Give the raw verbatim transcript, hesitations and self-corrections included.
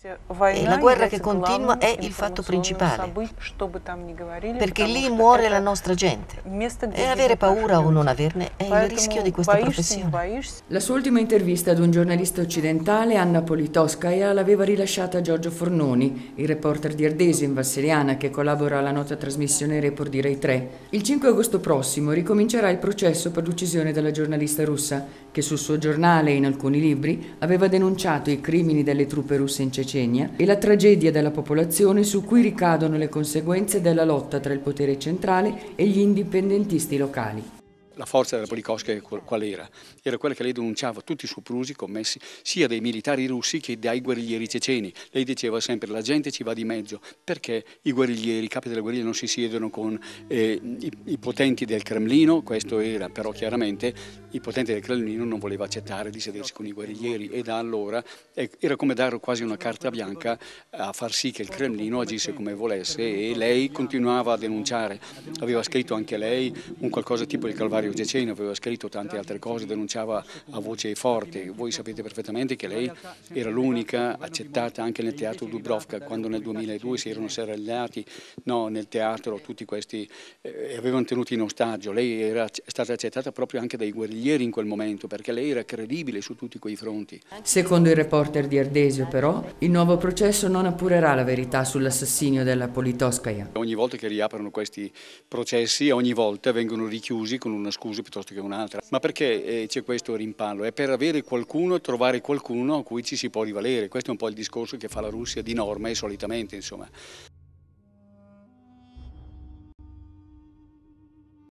E la guerra che continua è il fatto principale, perché lì muore la nostra gente. E avere paura o non averne è il rischio di questa professione. La sua ultima intervista ad un giornalista occidentale, Anna Politkovskaja, l'aveva rilasciata Giorgio Fornoni, il reporter di Ardesio in Valseriana che collabora alla nota trasmissione Report di Rai tre. Il cinque agosto prossimo ricomincerà il processo per l'uccisione della giornalista russa, che sul suo giornale e in alcuni libri aveva denunciato i crimini delle truppe russe in Cecenia e la tragedia della popolazione su cui ricadono le conseguenze della lotta tra il potere centrale e gli indipendentisti locali. La forza della Politkovskaja qual era? Era quella che lei denunciava tutti i soprusi commessi sia dai militari russi che dai guerriglieri ceceni. Lei diceva sempre la gente ci va di mezzo, perché i guerriglieri, i capi della guerriglia non si siedono con eh, i, i potenti del Cremlino, questo era, però chiaramente i potenti del Cremlino non voleva accettare di sedersi con i guerriglieri e da allora eh, era come dare quasi una carta bianca a far sì che il Cremlino agisse come volesse e lei continuava a denunciare. Aveva scritto anche lei un qualcosa tipo il Calvario Ceceno, aveva scritto tante altre cose, denunciava a voce forte. Voi sapete perfettamente che lei era l'unica accettata anche nel teatro Dubrovka, quando nel duemiladue si erano serrellati no, nel teatro tutti questi eh, avevano tenuto in ostaggio. Lei era stata accettata proprio anche dai guerriglieri in quel momento, perché lei era credibile su tutti quei fronti. Secondo il reporter di Ardesio, però, il nuovo processo non appurerà la verità sull'assassinio della Politkovskaja. Ogni volta che riaprono questi processi, ogni volta vengono richiusi con una scusa piuttosto che un'altra. Ma perché eh, c'è questo rimpallo? È per avere qualcuno, trovare qualcuno a cui ci si può rivalere. Questo è un po' il discorso che fa la Russia di norma e solitamente, insomma.